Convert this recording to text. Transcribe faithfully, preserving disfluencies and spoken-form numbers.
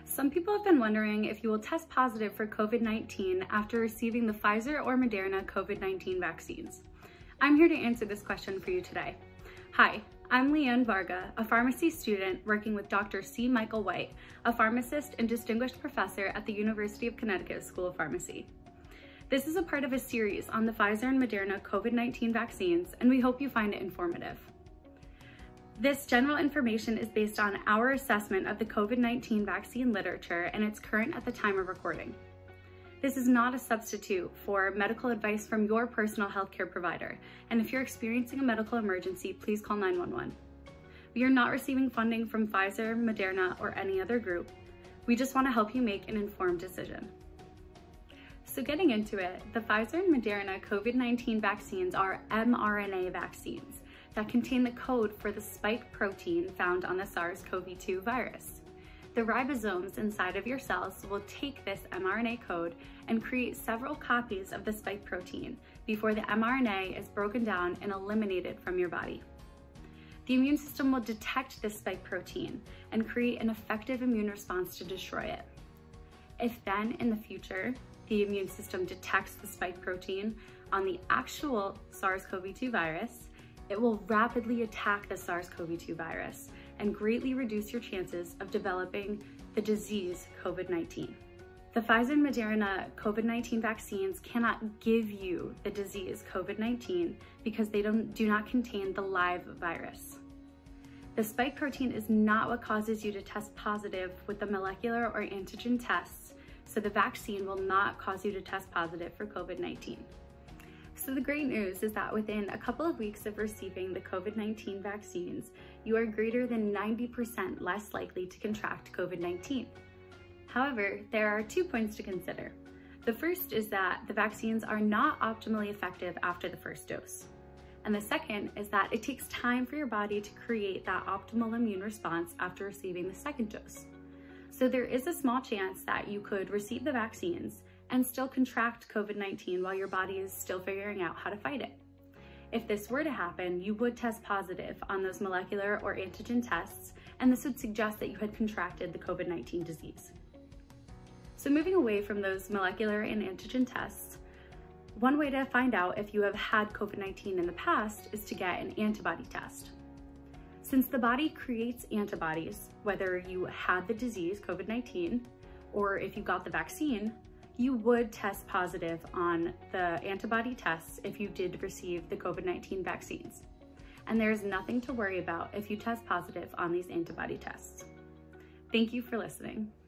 Some people have been wondering if you will test positive for COVID nineteen after receiving the Pfizer or Moderna COVID nineteen vaccines. I'm here to answer this question for you today. Hi, I'm Leanne Varga, a pharmacy student working with Doctor C. Michael White, a pharmacist and distinguished professor at the University of Connecticut School of Pharmacy. This is a part of a series on the Pfizer and Moderna COVID nineteen vaccines, and we hope you find it informative. This general information is based on our assessment of the COVID nineteen vaccine literature, and it's current at the time of recording. This is not a substitute for medical advice from your personal healthcare provider, and if you're experiencing a medical emergency, please call nine one one. We are not receiving funding from Pfizer, Moderna, or any other group. We just want to help you make an informed decision. So getting into it, the Pfizer and Moderna COVID nineteen vaccines are mRNA vaccines that contain the code for the spike protein found on the SARS CoV two virus. The ribosomes inside of your cells will take this mRNA code and create several copies of the spike protein before the mRNA is broken down and eliminated from your body. The immune system will detect this spike protein and create an effective immune response to destroy it. If then, in the future, the immune system detects the spike protein on the actual SARS CoV two virus, it will rapidly attack the SARS CoV two virus and greatly reduce your chances of developing the disease COVID nineteen. The Pfizer and Moderna COVID nineteen vaccines cannot give you the disease COVID nineteen because they don't, do not contain the live virus. The spike protein is not what causes you to test positive with the molecular or antigen tests, so the vaccine will not cause you to test positive for COVID nineteen. So the great news is that within a couple of weeks of receiving the COVID nineteen vaccines, you are greater than ninety percent less likely to contract COVID nineteen. However, there are two points to consider. The first is that the vaccines are not optimally effective after the first dose. And the second is that it takes time for your body to create that optimal immune response after receiving the second dose. So there is a small chance that you could receive the vaccines and still contract COVID nineteen while your body is still figuring out how to fight it. If this were to happen, you would test positive on those molecular or antigen tests, and this would suggest that you had contracted the COVID nineteen disease. So moving away from those molecular and antigen tests, one way to find out if you have had COVID nineteen in the past is to get an antibody test. Since the body creates antibodies, whether you had the disease COVID nineteen or if you got the vaccine, you would test positive on the antibody tests if you did receive the COVID nineteen vaccines. And there's nothing to worry about if you test positive on these antibody tests. Thank you for listening.